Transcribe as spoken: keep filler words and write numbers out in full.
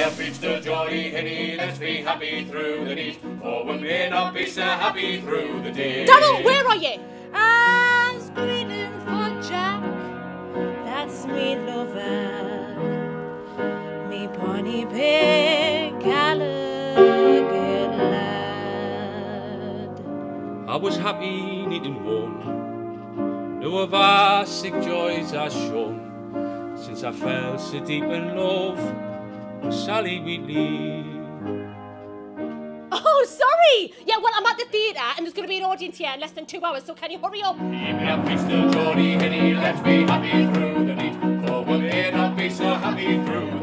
a feast of jolly hinny, let's be happy through the night, for we may not be so happy through the day. Donald, where are you? I'm screaming for Jack, that's me lover, me pony pig Gallagher lad. I was happy needing one, no of our sick joys are shown, since I fell so deep in love with Sally Wheatley. Oh, sorry. Yeah, well, I'm at the theatre and there's going to be an audience here in less than two hours, so can you hurry up? Keep me a feast of jolly hinny, let's be happy through the night, for we may not be so happy through